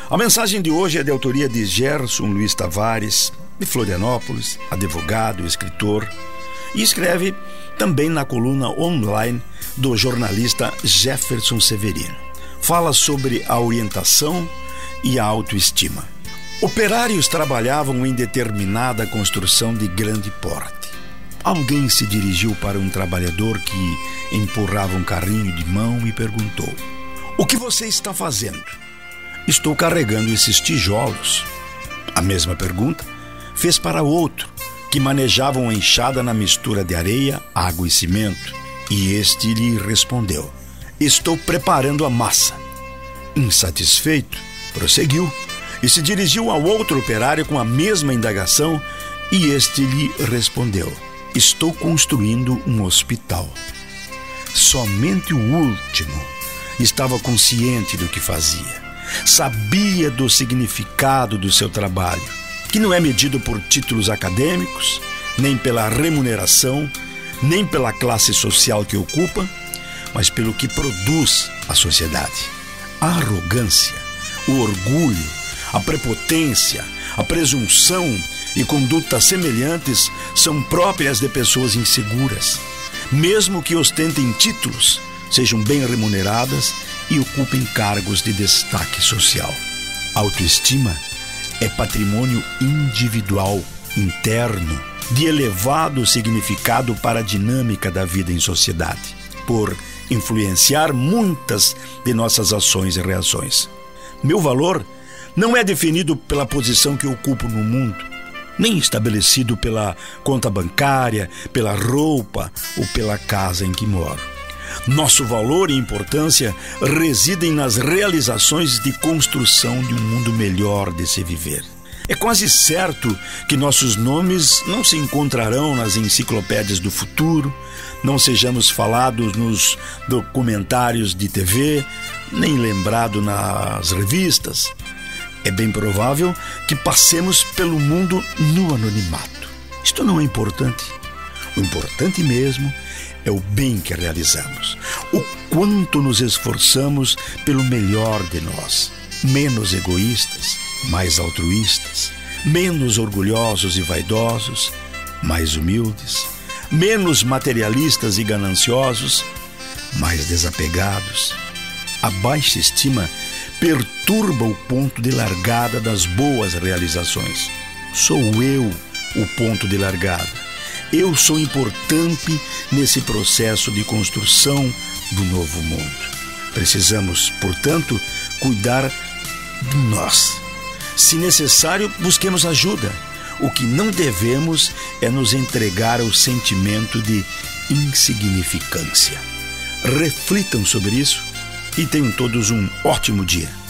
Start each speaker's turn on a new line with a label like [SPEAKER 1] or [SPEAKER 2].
[SPEAKER 1] A mensagem de hoje é de autoria de Gerson Luiz Tavares, de Florianópolis, advogado, escritor, e escreve também na coluna online do jornalista Jefferson Severino. Fala sobre a orientação e a autoestima. Operários trabalhavam em determinada construção de grande porte. Alguém se dirigiu para um trabalhador que empurrava um carrinho de mão e perguntou: "O que você está fazendo?" "Estou carregando esses tijolos." A mesma pergunta fez para outro, que manejava uma enxada na mistura de areia, água e cimento, e este lhe respondeu: "Estou preparando a massa." Insatisfeito, prosseguiu e se dirigiu ao outro operário com a mesma indagação, e este lhe respondeu: "Estou construindo um hospital." Somente o último estava consciente do que fazia. Sabia do significado do seu trabalho, que não é medido por títulos acadêmicos, nem pela remuneração, nem pela classe social que ocupa, mas pelo que produz a sociedade. A arrogância, o orgulho, a prepotência, a presunção e condutas semelhantes são próprias de pessoas inseguras, mesmo que ostentem títulos, sejam bem remuneradas e ocupem cargos de destaque social. Autoestima é patrimônio individual, interno, de elevado significado para a dinâmica da vida em sociedade, por influenciar muitas de nossas ações e reações. Meu valor não é definido pela posição que ocupo no mundo, nem estabelecido pela conta bancária, pela roupa ou pela casa em que moro. Nosso valor e importância residem nas realizações de construção de um mundo melhor de se viver. É quase certo que nossos nomes não se encontrarão nas enciclopédias do futuro, não sejamos falados nos documentários de TV, nem lembrados nas revistas. É bem provável que passemos pelo mundo no anonimato. Isto não é importante. O importante mesmo é o bem que realizamos, o quanto nos esforçamos pelo melhor de nós, menos egoístas, mais altruístas, menos orgulhosos e vaidosos, mais humildes, menos materialistas e gananciosos, mais desapegados. A baixa estima perturba o ponto de largada das boas realizações. Sou eu o ponto de largada. Eu sou importante nesse processo de construção do novo mundo. Precisamos, portanto, cuidar de nós. Se necessário, busquemos ajuda. O que não devemos é nos entregar ao sentimento de insignificância. Reflitam sobre isso e tenham todos um ótimo dia.